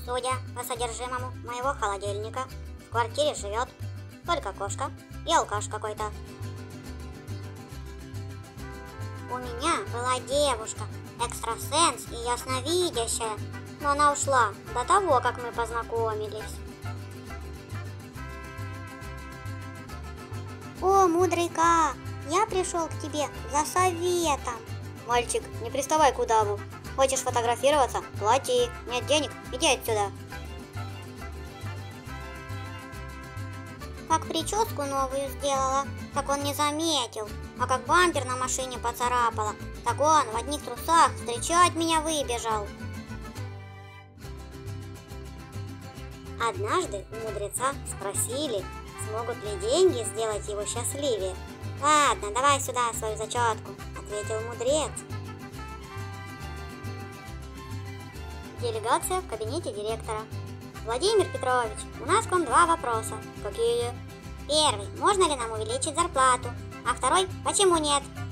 Судя по содержимому моего холодильника, в квартире живет только кошка и алкаш какой-то. У меня была девушка, экстрасенс и ясновидящая, но она ушла до того, как мы познакомились. О, мудрый Ка, я пришел к тебе за советом. Мальчик, не приставай к удаву. Хочешь фотографироваться? Плати. Нет денег? Иди отсюда. Как прическу новую сделала, так он не заметил. А как бампер на машине поцарапала, так он в одних трусах встречать меня выбежал. Однажды у мудреца спросили, смогут ли деньги сделать его счастливее. «Ладно, давай сюда свою зачетку», — ответил мудрец. Делегация в кабинете директора. Владимир Петрович, у нас к вам 2 вопроса. Какие? Первый, можно ли нам увеличить зарплату? А второй, почему нет?